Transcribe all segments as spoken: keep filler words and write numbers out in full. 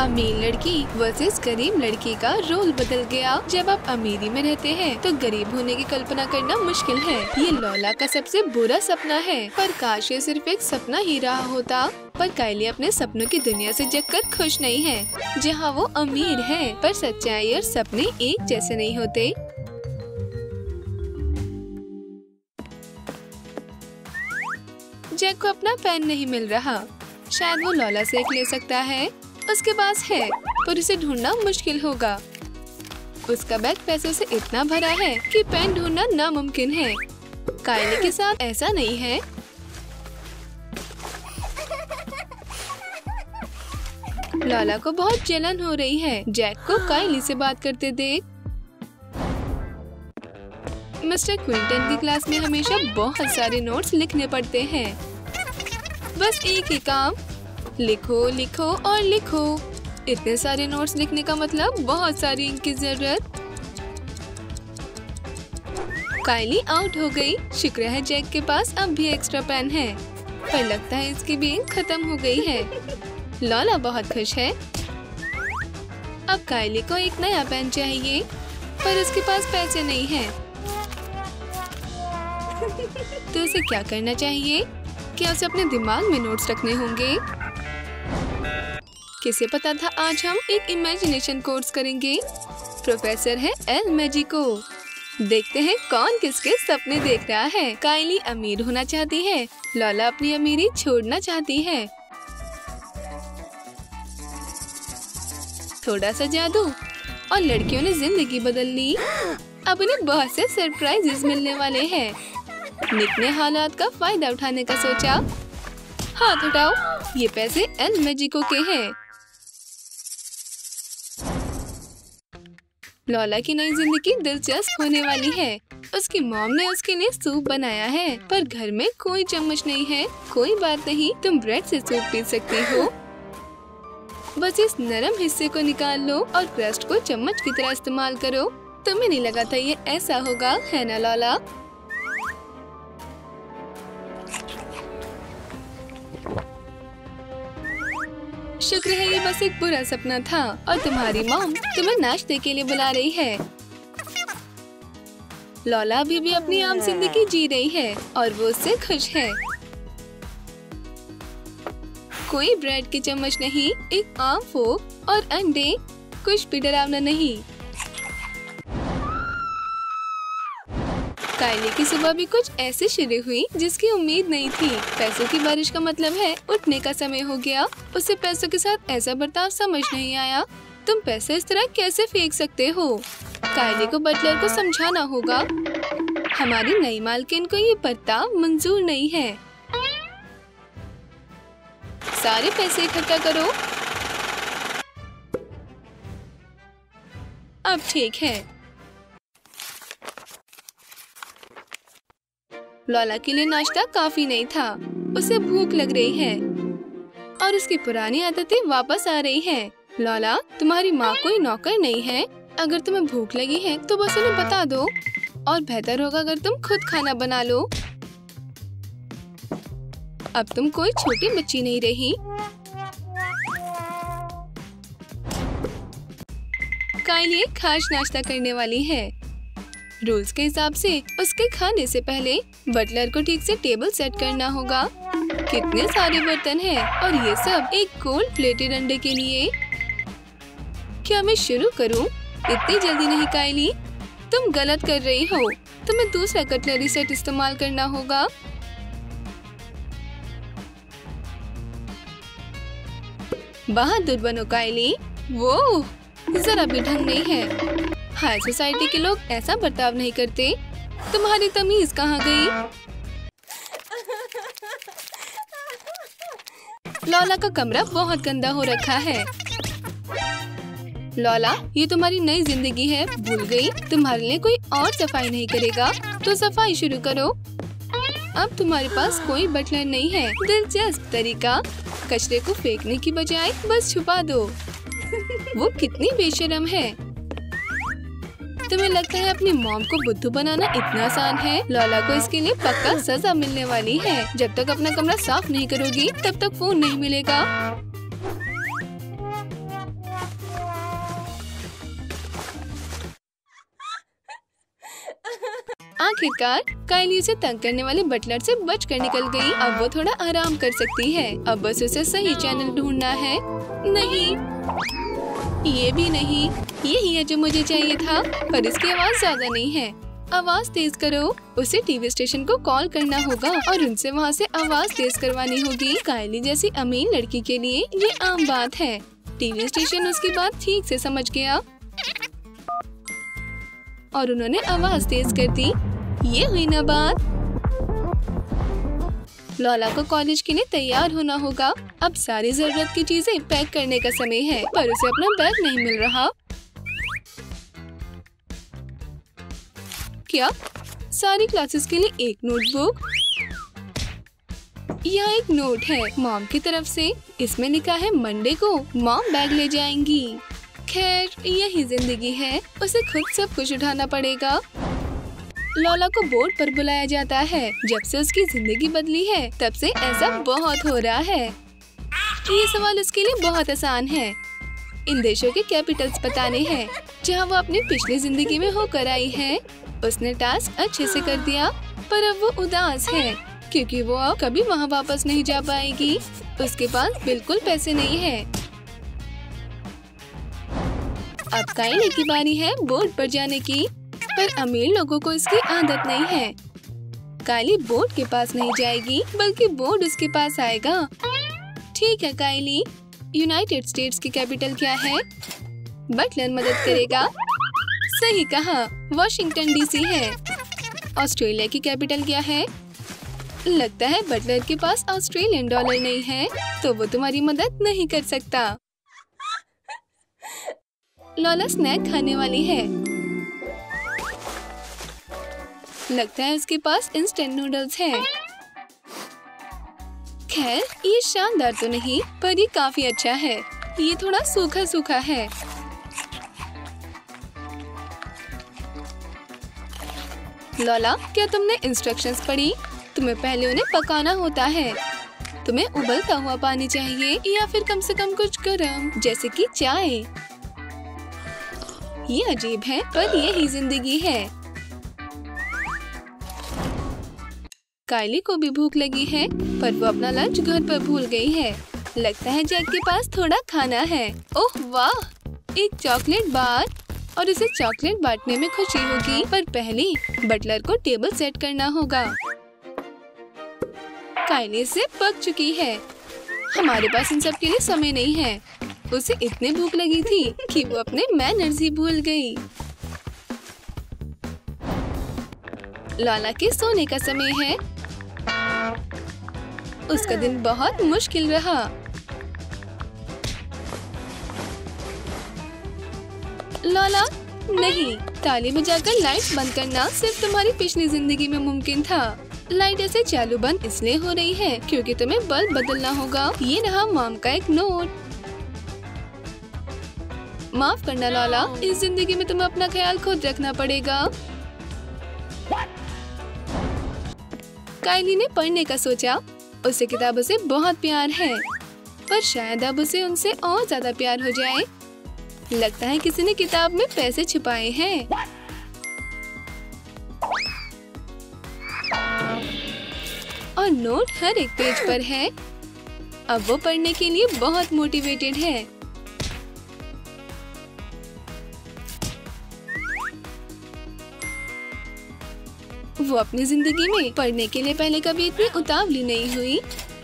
अमीर लड़की वर्सेस गरीब लड़की का रोल बदल गया। जब आप अमीरी में रहते हैं तो गरीब होने की कल्पना करना मुश्किल है। ये लोला का सबसे बुरा सपना है, पर काश ये सिर्फ एक सपना ही रहा होता। पर कायली अपने सपनों की दुनिया से जगकर खुश नहीं है, जहाँ वो अमीर है। पर सच्चाई और सपने एक जैसे नहीं होते। जैक को अपना पेन नहीं मिल रहा। शायद वो लोला से एक ले सकता है, उसके पास है, पर उसे ढूंढना मुश्किल होगा। उसका बैग पैसों से इतना भरा है कि पेन ढूंढना नामुमकिन है। कायली के साथ ऐसा नहीं है। लोला को बहुत जलन हो रही है जैक को कायली से बात करते देख। मिस्टर क्विंटन की क्लास में हमेशा बहुत सारे नोट्स लिखने पड़ते हैं। बस एक ही काम, लिखो लिखो और लिखो। इतने सारे नोट्स लिखने का मतलब बहुत सारी इंक की जरूरत। कायली आउट हो गई। शुक्र है जैक के पास अब भी एक्स्ट्रा पेन है, पर लगता है इसकी भी इंक खत्म हो गई है। लोला बहुत खुश है। अब कायली को एक नया पेन चाहिए, पर उसके पास पैसे नहीं हैं। तो उसे क्या करना चाहिए? क्या उसे अपने दिमाग में नोट्स रखने होंगे? किसे पता था आज हम एक इमेजिनेशन कोर्स करेंगे। प्रोफेसर है एल मैजिको। देखते हैं कौन किसके सपने देख रहा है। कायली अमीर होना चाहती है, लोला अपनी अमीरी छोड़ना चाहती है। थोड़ा सा जादू और लड़कियों ने जिंदगी बदल ली। अब उन्हें बहुत से सरप्राइजेस मिलने वाले हैं। निक ने हालात का फायदा उठाने का सोचा। हाथ उठाओ, ये पैसे एल मैजिको के हैं। लोला की नई जिंदगी दिलचस्प होने वाली है। उसकी मॉम ने उसके लिए सूप बनाया है, पर घर में कोई चम्मच नहीं है। कोई बात नहीं, तुम ब्रेड से सूप पी सकती हो। बस इस नरम हिस्से को निकाल लो और क्रस्ट को चम्मच की तरह इस्तेमाल करो। तुम्हें नहीं लगा था ये ऐसा होगा, है ना लोला? शुक्र है ये बस एक बुरा सपना था और तुम्हारी मॉम तुम्हें नाश्ते के लिए बुला रही है। लोला अभी भी अपनी आम जिंदगी जी रही है और वो उससे खुश है। कोई ब्रेड की चम्मच नहीं, एक आम फोक और अंडे। कुछ भी डरावना नहीं। कायली की सुबह भी कुछ ऐसे शुरू हुई जिसकी उम्मीद नहीं थी। पैसों की बारिश का मतलब है उठने का समय हो गया। उसे पैसों के साथ ऐसा बर्ताव समझ नहीं आया। तुम पैसे इस तरह कैसे फेंक सकते हो? कायली को बटलर को समझाना होगा। हमारी नई मालकिन को ये बर्ताव मंजूर नहीं है। सारे पैसे इकट्ठा करो। अब ठीक है। लोला के लिए नाश्ता काफी नहीं था। उसे भूख लग रही है और उसकी पुरानी आदतें वापस आ रही हैं। लोला, तुम्हारी माँ कोई नौकर नहीं है। अगर तुम्हें भूख लगी है तो बस उन्हें बता दो, और बेहतर होगा अगर तुम खुद खाना बना लो। अब तुम कोई छोटी बच्ची नहीं रही। कायली एक खास नाश्ता करने वाली है। रूल्स के हिसाब से उसके खाने से पहले बटलर को ठीक से टेबल सेट करना होगा। कितने सारे बर्तन हैं और ये सब एक गोल्ड प्लेटेड अंडे के लिए। क्या मैं शुरू करूं? इतनी जल्दी नहीं कायली, तुम गलत कर रही हो। तुम्हें दूसरा कटलरी सेट इस्तेमाल करना होगा। बहादुर बनो कायली। वो जरा भी ढंग नहीं है। हाई सोसाइटी के लोग ऐसा बर्ताव नहीं करते। तुम्हारी तमीज कहाँ गई? लोला का कमरा बहुत गंदा हो रखा है। लोला, ये तुम्हारी नई जिंदगी है, भूल गई? तुम्हारे लिए कोई और सफाई नहीं करेगा, तो सफाई शुरू करो। अब तुम्हारे पास कोई बटलर नहीं है। दिलचस्प तरीका, कचरे को फेंकने की बजाय बस छुपा दो। वो कितनी बेशर्म है। तुम्हें लगता है अपनी मॉम को बुद्धू बनाना इतना आसान है? लोला को इसके लिए पक्का सजा मिलने वाली है। जब तक अपना कमरा साफ नहीं करोगी तब तक फोन नहीं मिलेगा। आखिरकार कायली उसे तंग करने वाले बटलर से बचकर निकल गई। अब वो थोड़ा आराम कर सकती है। अब बस उसे सही चैनल ढूंढना है। नहीं, ये भी नहीं। यही है जो मुझे चाहिए था, पर इसकी आवाज ज्यादा नहीं है। आवाज तेज करो। उसे टीवी स्टेशन को कॉल करना होगा और उनसे वहाँ से आवाज तेज करवानी होगी। कायली जैसी अमीर लड़की के लिए ये आम बात है। टीवी स्टेशन उसकी बात ठीक से समझ गया और उन्होंने आवाज तेज कर दी। ये हुई ना बात। लॉला को कॉलेज के लिए तैयार होना होगा। अब सारी जरूरत की चीजें पैक करने का समय है, पर उसे अपना बैग नहीं मिल रहा। क्या सारी क्लासेस के लिए एक नोटबुक? यहाँ एक नोट है मॉम की तरफ से। इसमें लिखा है मंडे को मॉम बैग ले जाएंगी। खैर, यही जिंदगी है, उसे खुद सब कुछ उठाना पड़ेगा। लॉला को बोर्ड पर बुलाया जाता है। जब से उसकी जिंदगी बदली है तब से ऐसा बहुत हो रहा है। ये सवाल उसके लिए बहुत आसान है। इन देशों के कैपिटल्स बताने हैं जहाँ वो अपनी पिछली जिंदगी में होकर आई है। उसने टास्क अच्छे से कर दिया, पर अब वो उदास है क्योंकि वो अब कभी वहाँ वापस नहीं जा पाएगी। उसके पास बिल्कुल पैसे नहीं है। अब कायली की बारी है बोर्ड पर जाने की, पर अमीर लोगों को इसकी आदत नहीं है। कायली बोर्ड के पास नहीं जाएगी, बल्कि बोर्ड उसके पास आएगा। ठीक है कायली, यूनाइटेड स्टेट्स की कैपिटल क्या है? बटलर मदद करेगा। सही कहा, वॉशिंगटन डीसी है। ऑस्ट्रेलिया की कैपिटल क्या है? लगता है बटलर के पास ऑस्ट्रेलियन डॉलर नहीं है, तो वो तुम्हारी मदद नहीं कर सकता। लॉला स्नैक खाने वाली है। लगता है उसके पास इंस्टेंट नूडल्स हैं। खैर, ये शानदार तो नहीं, पर ये काफी अच्छा है। ये थोड़ा सूखा सूखा है। लॉला, क्या तुमने इंस्ट्रक्शंस पढ़ी? तुम्हें पहले उन्हें पकाना होता है। तुम्हें उबलता हुआ पानी चाहिए या फिर कम से कम कुछ गर्म, जैसे कि चाय। ये अजीब है, पर यही जिंदगी है। कायली को भी भूख लगी है, पर वो अपना लंच घर पर भूल गई है। लगता है जैक के पास थोड़ा खाना है। ओह वाह, एक चॉकलेट बार, और इसे चॉकलेट बांटने में खुशी होगी। पर पहले बटलर को टेबल सेट करना होगा। कायली से पक चुकी है। हमारे पास इन सब के लिए समय नहीं है। उसे इतनी भूख लगी थी कि वो अपने मैनर्स ही भूल गई। लॉला के सोने का समय है। उसका दिन बहुत मुश्किल रहा। लॉला, नहीं, ताली बजाकर लाइट्स बंद करना सिर्फ तुम्हारी पिछली जिंदगी में मुमकिन था। लाइट ऐसे चालू बंद इसलिए हो रही है क्योंकि तुम्हें बल्ब बदलना होगा। ये रहा मॉम का एक नोट। माफ करना लॉला, इस जिंदगी में तुम्हें अपना ख्याल खुद रखना पड़ेगा। कायली ने पढ़ने का सोचा। उसे किताबों से बहुत प्यार है, पर शायद अब उसे उनसे और ज्यादा प्यार हो जाए। लगता है किसी ने किताब में पैसे छिपाए हैं। और नोट हर एक पेज पर है। अब वो पढ़ने के लिए बहुत मोटिवेटेड है। वो अपनी जिंदगी में पढ़ने के लिए पहले कभी इतनी उतावली नहीं हुई।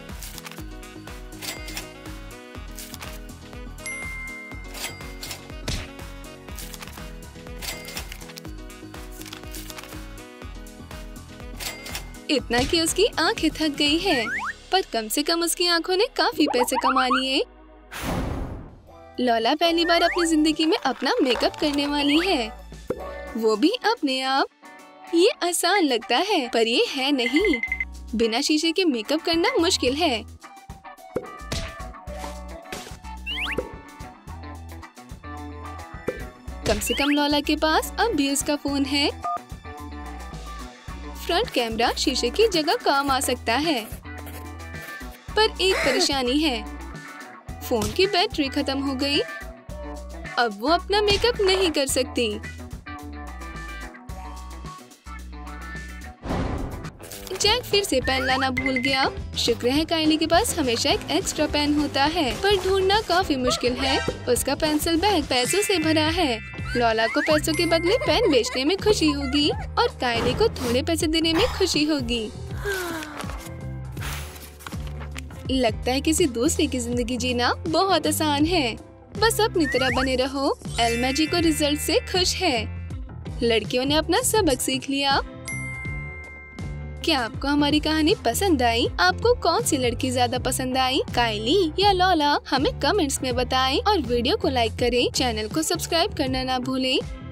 इतना कि उसकी आंखें थक गई है, पर कम से कम उसकी आंखों ने काफी पैसे कमा लिए। लॉला पहली बार अपनी जिंदगी में अपना मेकअप करने वाली है, वो भी अपने आप। ये आसान लगता है, पर ये है नहीं। बिना शीशे के मेकअप करना मुश्किल है। कम से कम लॉला के पास अब भी उसका फोन है। फ्रंट कैमरा शीशे की जगह काम आ सकता है, पर एक परेशानी है, फोन की बैटरी खत्म हो गई। अब वो अपना मेकअप नहीं कर सकती। जैक फिर से पेन लाना भूल गया। शुक्र है काइली के पास हमेशा एक एक्स्ट्रा पेन होता है, पर ढूंढना काफी मुश्किल है। उसका पेंसिल बैग पैसों से भरा है। लॉला को पैसों के बदले पेन बेचने में खुशी होगी और काइली को थोड़े पैसे देने में खुशी होगी। लगता है किसी दूसरे की जिंदगी जीना बहुत आसान है। बस अपनी तरह बने रहो। एल्मा जी को रिजल्ट से खुश है। लड़कियों ने अपना सबक सीख लिया। क्या आपको हमारी कहानी पसंद आई? आपको कौन सी लड़की ज्यादा पसंद आई, काइली या लॉला? हमें कमेंट्स में बताएं और वीडियो को लाइक करें। चैनल को सब्सक्राइब करना ना भूलें।